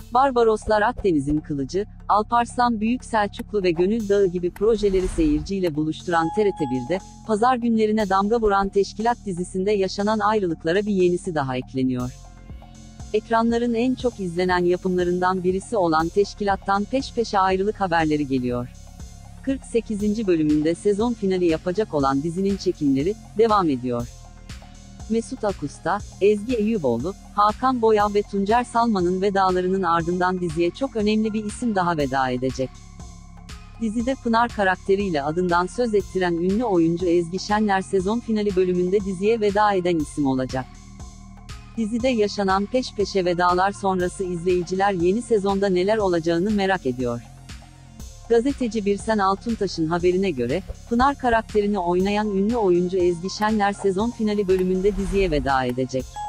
Barbaroslar Akdeniz'in Kılıcı, Alparslan Büyük Selçuklu ve Gönül Dağı gibi projeleri seyirciyle buluşturan TRT1'de, pazar günlerine damga vuran Teşkilat dizisinde yaşanan ayrılıklara bir yenisi daha ekleniyor. Ekranların en çok izlenen yapımlarından birisi olan Teşkilat'tan peş peşe ayrılık haberleri geliyor. 48. bölümünde sezon finali yapacak olan dizinin çekimleri devam ediyor. Mesut Akusta, Ezgi Eyüboğlu, Hakan Boyav ve Tuncer Salman'ın vedalarının ardından diziye çok önemli bir isim daha veda edecek. Dizide Pınar karakteriyle adından söz ettiren ünlü oyuncu Ezgi Şenler sezon finali bölümünde diziye veda eden isim olacak. Dizide yaşanan peş peşe vedalar sonrası izleyiciler yeni sezonda neler olacağını merak ediyor. Gazeteci Birsen Altuntaş'ın haberine göre, Pınar karakterini oynayan ünlü oyuncu Ezgi Şenler sezon finali bölümünde diziye veda edecek.